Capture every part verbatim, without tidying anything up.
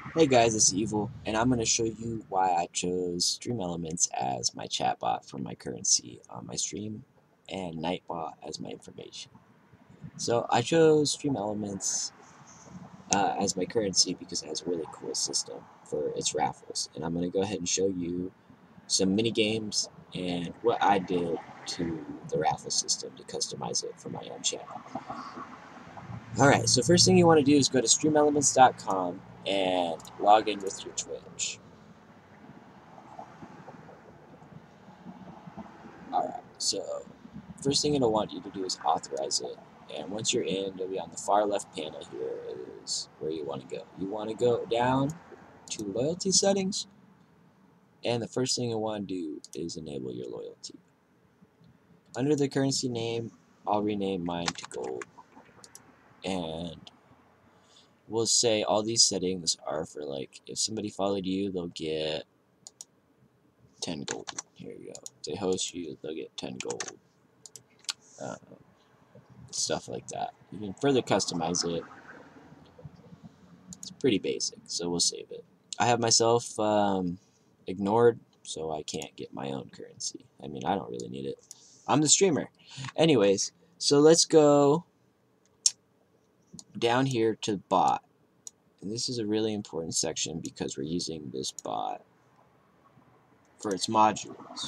Hey guys, it's Evil, and I'm going to show you why I chose Streamelements as my chatbot for my currency on my stream, and Nightbot as my information. So I chose Streamelements uh, as my currency because it has a really cool system for its raffles, and I'm going to go ahead and show you some mini games and what I did to the raffle system to customize it for my own channel. Alright, so first thing you want to do is go to streamelements dot com and log in with your Twitch. Alright, so first thing it'll want you to do is authorize it. And once you're in, it'll be on the far left panel here is where you want to go. You want to go down to loyalty settings, and the first thing you'll want to do is enable your loyalty. Under the currency name, I'll rename mine to gold. And we'll say all these settings are for, like, if somebody followed you, they'll get ten gold. Here you go. If they host you, they'll get ten gold. Uh, stuff like that. You can further customize it. It's pretty basic, so we'll save it. I have myself um, ignored, so I can't get my own currency. I mean, I don't really need it. I'm the streamer. Anyways, so let's go down here to bot. And this is a really important section because we're using this bot for its modules.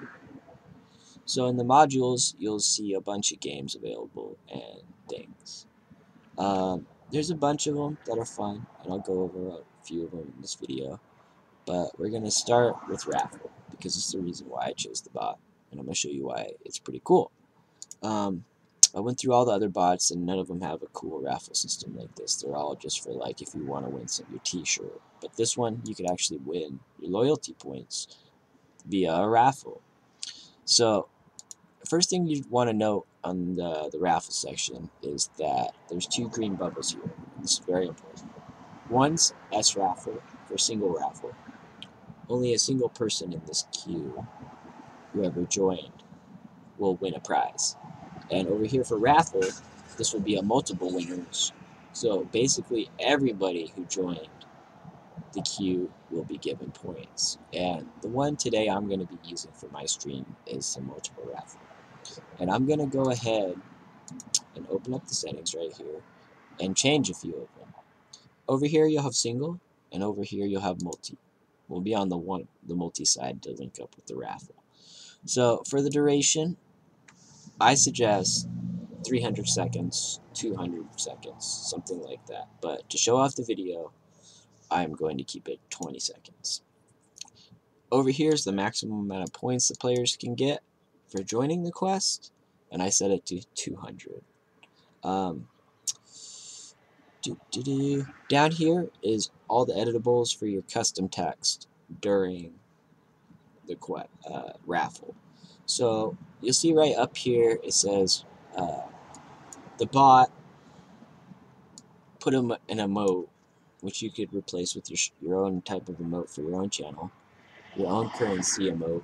So in the modules, you'll see a bunch of games available and things. Um, there's a bunch of them that are fun, and I'll go over a few of them in this video. But we're going to start with Raffle, because it's the reason why I chose the bot, and I'm going to show you why it's pretty cool. Um, I went through all the other bots, and none of them have a cool raffle system like this. They're all just for, like, if you want to win some your t-shirt. But this one, you could actually win your loyalty points via a raffle. So first thing you want to note on the, the raffle section is that there's two green bubbles here. This is very important. One's S raffle for single raffle. Only a single person in this queue, whoever joined, will win a prize. And over here for raffle, this will be a multiple winners. So basically everybody who joined the queue will be given points. And the one today I'm going to be using for my stream is the multiple raffle. And I'm going to go ahead and open up the settings right here and change a few of them. Over here you'll have single, and over here you'll have multi. We'll be on the one the multi side to link up with the raffle. So for the duration, I suggest three hundred seconds, two hundred seconds, something like that. But to show off the video, I'm going to keep it twenty seconds. Over here is the maximum amount of points the players can get for joining the quest, and I set it to two hundred. Um, doo -doo -doo. Down here is all the editables for your custom text during the quest, uh, raffle. So you'll see right up here it says uh, the bot put an emote, which you could replace with your, your own type of emote for your own channel, your own currency emote.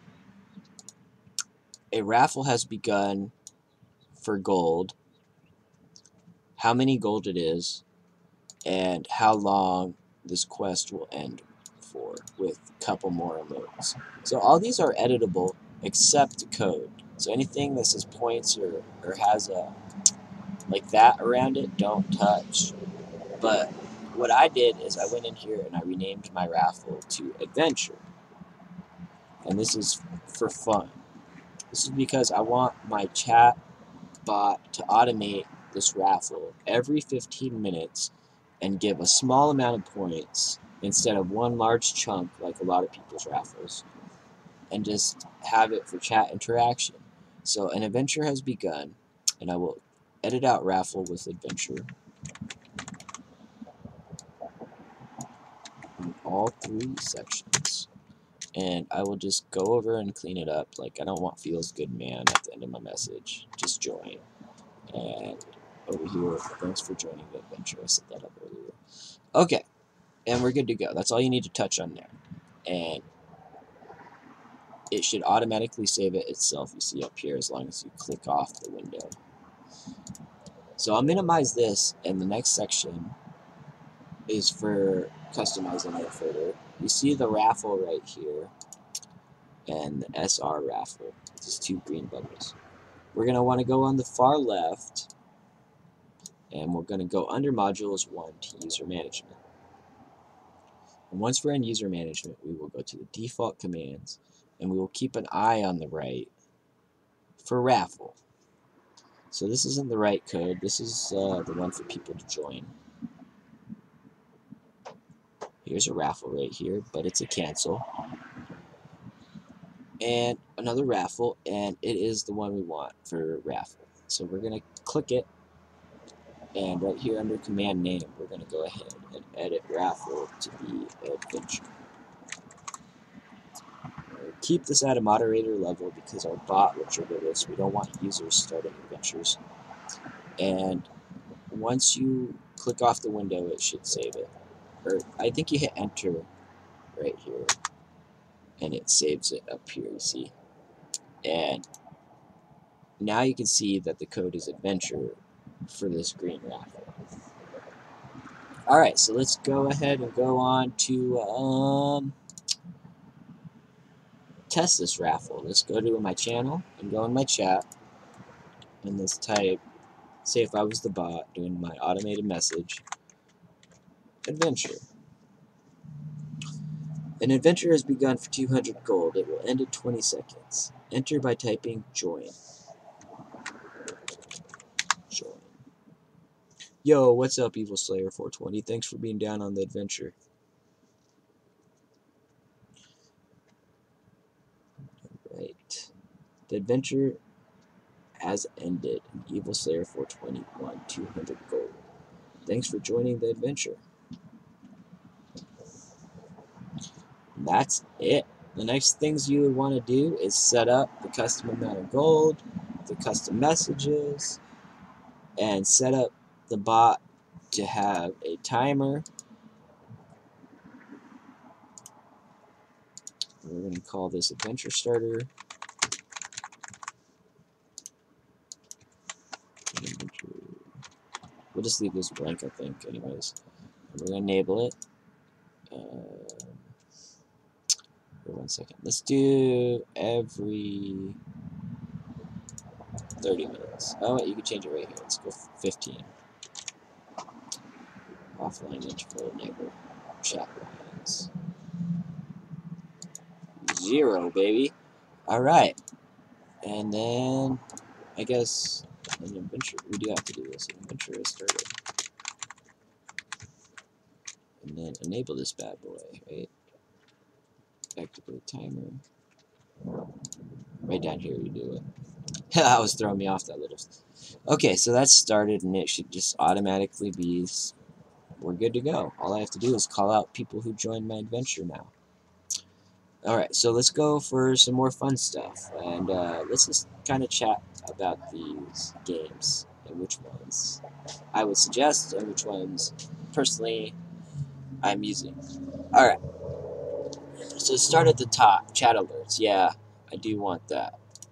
A raffle has begun for gold, how many gold it is, and how long this quest will end for, with a couple more emotes. So all these are editable except the code. So anything that says points or, or has a like that around it, don't touch. But what I did is I went in here and I renamed my raffle to Adventure. And this is for fun. This is because I want my chat bot to automate this raffle every fifteen minutes and give a small amount of points instead of one large chunk like a lot of people's raffles, and just have it for chat interaction. So an adventure has begun, and I will edit out raffle with adventure in all three sections. And I will just go over and clean it up. Like, I don't want feels good man at the end of my message. Just join. And over here, thanks for joining the adventure. I set that up earlier. Okay, and we're good to go. That's all you need to touch on there. And it should automatically save it itself, you see up here, as long as you click off the window. So I'll minimize this, and the next section is for customizing it further. You see the raffle right here and the S R raffle. These two green bubbles. We're going to want to go on the far left, and we're going to go under modules one to user management. And once we're in user management, we will go to the default commands, and we will keep an eye on the right for raffle. So this isn't the right code. This is uh, the one for people to join. Here's a raffle right here, but it's a cancel. And another raffle, and it is the one we want for raffle. So we're going to click it, and right here under command name, we're going to go ahead and edit raffle to be adventure. Keep this at a moderator level because our bot will trigger this. We don't want users starting adventures. And once you click off the window, it should save it. Or I think you hit enter right here, and it saves it up here, you see. And now you can see that the code is adventure for this green raffle. Alright, so let's go ahead and go on to um, test this raffle. Let's go to my channel and go in my chat, and let's type, say if I was the bot doing my automated message, adventure. An adventure has begun for two hundred gold. It will end in twenty seconds. Enter by typing join. Join. Yo, what's up, Evil Slayer four twenty? Thanks for being down on the adventure. Right. The adventure has ended. Evil Slayer four twenty won two hundred gold. Thanks for joining the adventure. And that's it. The next things you would want to do is set up the custom amount of gold, the custom messages, and set up the bot to have a timer. We're going to call this adventure starter. We'll just leave this blank, I think, anyways. And we're going to enable it. Uh, for one second. Let's do every thirty minutes. Oh, wait, you can change it right here. Let's go fifteen. Offline interval, neighbor, chat lines. Zero, baby. Alright. And then, I guess, an adventure, we do have to do this. An adventure is started. And then enable this bad boy, right? Activate timer. Right down here you do it. That was throwing me off, that little. Okay, so that's started, and it should just automatically be. We're good to go. All I have to do is call out people who joined my adventure now. Alright, so let's go for some more fun stuff. And uh, let's just kind of chat about these games and which ones I would suggest and which ones, personally, I'm using. Alright. So start at the top. Chat alerts. Yeah, I do want that.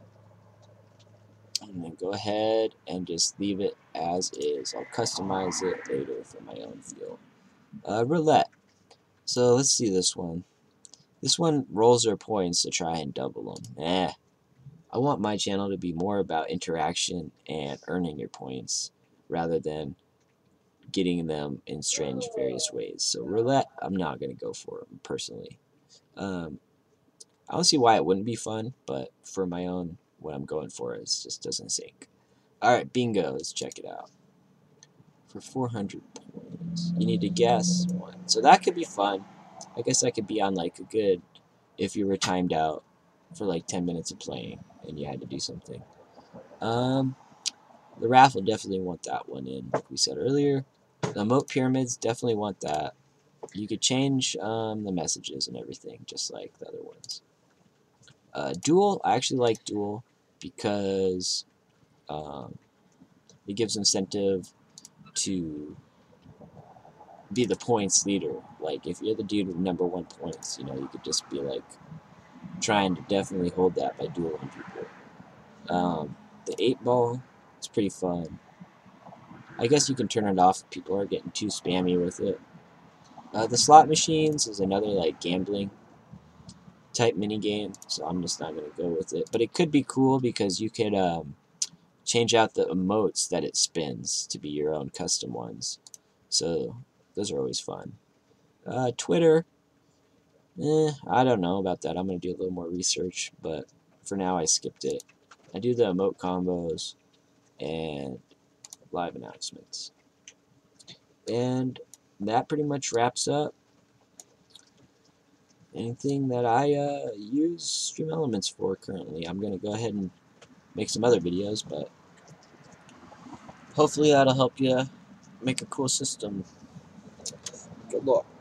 And then go ahead and just leave it as is. I'll customize it later for my own feel. Uh, roulette. So let's see this one. This one rolls their points to try and double them. Eh. I want my channel to be more about interaction and earning your points rather than getting them in strange various ways. So roulette, I'm not going to go for it personally. Um, I don't see why it wouldn't be fun, but for my own, what I'm going for is just doesn't sync. Alright, bingo, let's check it out. For four hundred points, you need to guess one. So that could be fun. I guess that could be on like a good, if you were timed out for like ten minutes of playing and you had to do something. Um, the raffle, definitely want that one in, like we said earlier. The emote pyramids, definitely want that. You could change um, the messages and everything, just like the other ones. Uh, duel, I actually like duel because um, it gives incentive to be the points leader. Like, if you're the dude with number one points, you know, you could just be, like, trying to definitely hold that by dueling people. Um, the eight ball, it's pretty fun. I guess you can turn it off if people are getting too spammy with it. Uh, the slot machines is another like gambling type mini game, so I'm just not gonna go with it. But it could be cool because you could um, change out the emotes that it spins to be your own custom ones. So those are always fun. Uh, Twitter, eh, I don't know about that. I'm gonna do a little more research, but for now I skipped it. I do the emote combos and live announcements. And that pretty much wraps up anything that I uh, use Streamelements for currently. I'm going to go ahead and make some other videos, but hopefully that'll help you make a cool system. Good luck.